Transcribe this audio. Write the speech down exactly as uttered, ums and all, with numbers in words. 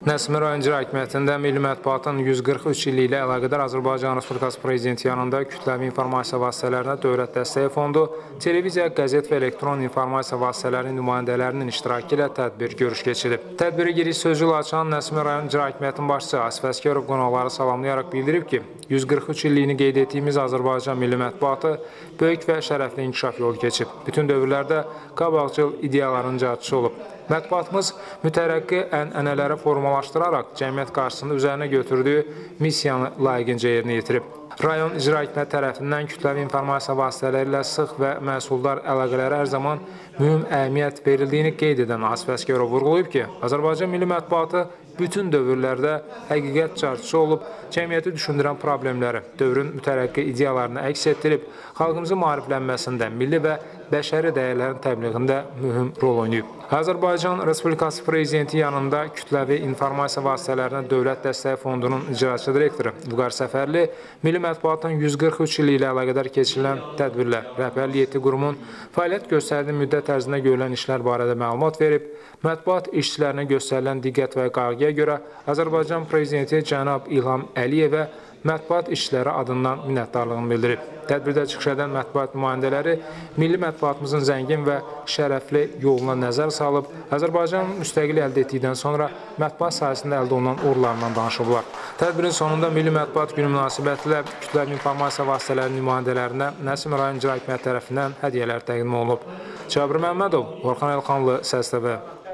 Nəsimi rayon icra hakimiyyətində Milli Mətbuatın yüz qırx üç illiyi ilə əlaqədar Azərbaycan Respublikası Prezidenti yanında kütləvi informasiya vasitələrinə Dövlət Dəstəyi Fondu, televiziya, qəzet və elektron informasiya vasitələrinin nümayəndələrinin iştirakı ilə tədbir görüş keçirilib. Tədbiri giriş sözü ilə açan Nəsimi rayon icra hakimiyyətinin başçısı Asif Əsgərov qonaqları salamlayaraq bildirib ki, yüz qırx üç illiyini qeyd etdiyimiz Azərbaycan Milli Mətbuatı böyük və şərəfli inkişaf yolu keçib. Bütün dövrlərdə qabaqcıl ideyaların carçısı olub. Mətbuatımız mütərəqqi ənənələri formalaşdıraraq cəmiyyət qarşısında üzərinə götürdüyü missiyanı layiqincə yerinə yetirib. Rayon icra hakimiyyəti tərəfindən kütləvi informasiya vasitələri ilə sıx və məhsuldar əlaqələrə hər zaman mühüm əhəmiyyət verildiyini qeyd edən Asif Əsgərov vurğulayıb ki, Azərbaycan Milli Mətbuatı bütün dövrlərdə həqiqət carçısı olub, cəmiyyəti düşündürən problemləri, dövrün mütərəqqi ideyalarını əks etdirib, xalqımızın maariflənməsində, milli və bəşəri dəyərlərin təbliğində mühüm rol oynayıb. Azərbaycan Respublikası Prezidenti yanında kütləvi informasiya vasitələrinə Dövlət Dəstəyi Fondunun icraçı direktoru Vüqar Səfərli Milli Mətbuatın yüz qırx üç ili ilə əlaqədar keçirilən tədbirlər, rəhbərlik etdiyi qurumun fəaliyyət göstərdiyi müddət ərzində görülən işlər barədə məlumat verib, mətbuat işçilərinə göstərilən diqqət və qayğıya görə Azərbaycan Prezidenti cənab İlham Əliyevə mətbuat işçiləri adından minnətdarlığını bildirib. Tədbirdə çıxış edən mətbuat nümayəndələri milli mətbuatımızın zəngin və şərəfli yoluna nəzər salıb, Azərbaycanın müstəqil əldə etdikdən sonra mətbuat sahəsində əldə olunan uğurlarından danışıblar. Tədbirin sonunda Milli Mətbuat Günü münasibətilə kütləvi informasiya vasitələrinin nümayəndələrinə Nəsimi rayon icra hakimiyyəti tərəfindən hədiyyələr təqdim olunub. Cabir Məmmədov, Orxan Elxanlı, Səs T V.